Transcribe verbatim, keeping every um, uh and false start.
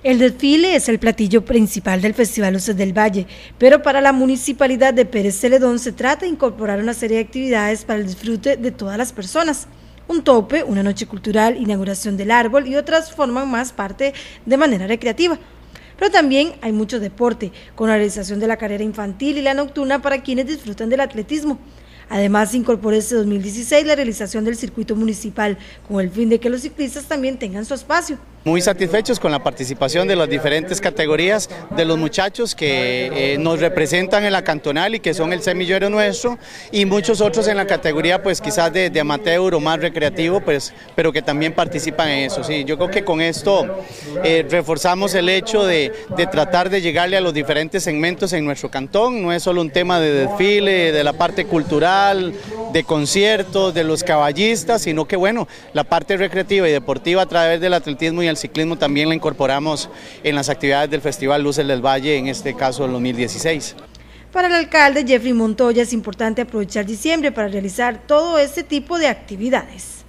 El desfile es el platillo principal del Festival Luces del Valle, pero para la Municipalidad de Pérez Celedón se trata de incorporar una serie de actividades para el disfrute de todas las personas. Un tope, una noche cultural, inauguración del árbol y otras forman más parte de manera recreativa. Pero también hay mucho deporte, con la realización de la carrera infantil y la nocturna para quienes disfrutan del atletismo. Además, se incorporó este dos mil dieciséis la realización del circuito municipal, con el fin de que los ciclistas también tengan su espacio. Muy satisfechos con la participación de las diferentes categorías de los muchachos que eh, nos representan en la cantonal y que son el semillero nuestro, y muchos otros en la categoría pues quizás de, de amateur o más recreativo, pues, pero que también participan en eso. Sí, yo creo que con esto eh, reforzamos el hecho de, de tratar de llegarle a los diferentes segmentos en nuestro cantón. No es solo un tema de desfile, de la parte cultural, de conciertos, de los caballistas, sino que bueno, la parte recreativa y deportiva a través del atletismo y el ciclismo también la incorporamos en las actividades del Festival Luces del Valle, en este caso el dos mil dieciséis. Para el alcalde Jeffrey Montoya es importante aprovechar diciembre para realizar todo este tipo de actividades.